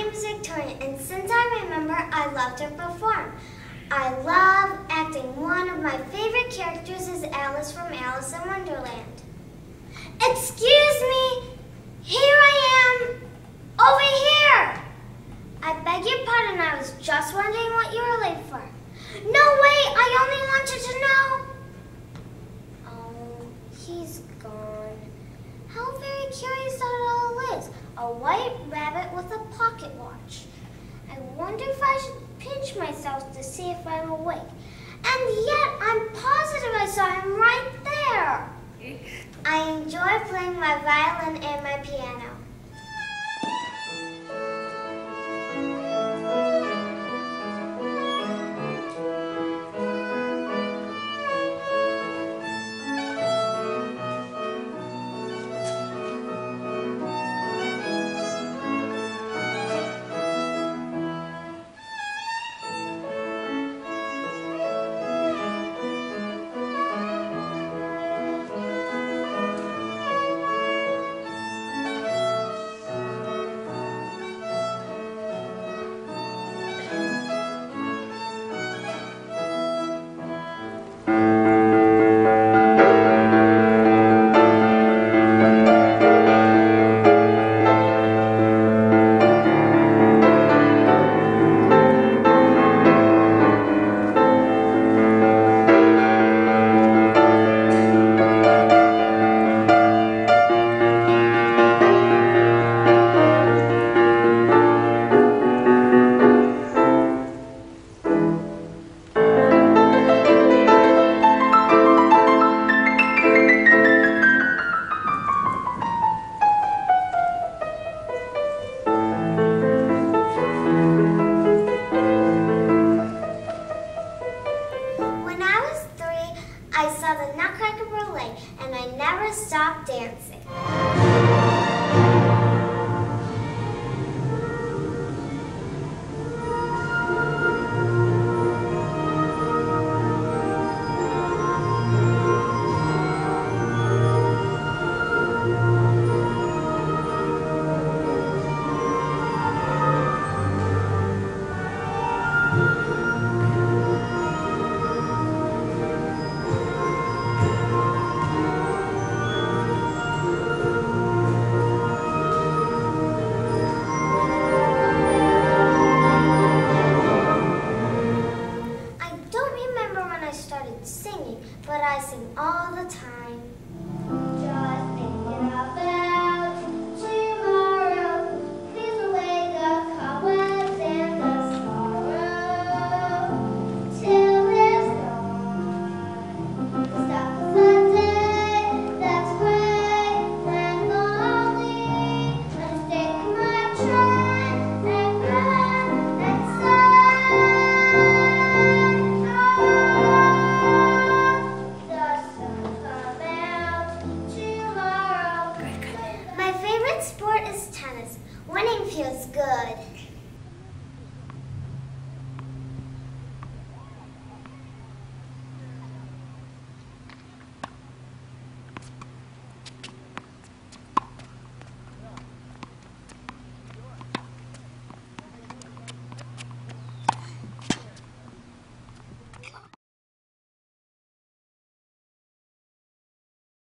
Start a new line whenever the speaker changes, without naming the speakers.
name is Victoria, and since I remember, I love to perform. I love acting. One of my favorite characters is Alice from Alice in Wonderland. Excuse me, here I am, over here. I beg your pardon, I was just wondering what you were late for. No, wait, I only wanted to know. Oh, he's gone. How very curious that all is. A white rabbit with a pocket watch. I wonder if I should pinch myself to see if I'm awake. And yet, I'm positive I saw him right there. I enjoy playing my violin and my piano. I saw the Nutcracker Ballet, and I never stopped dancing.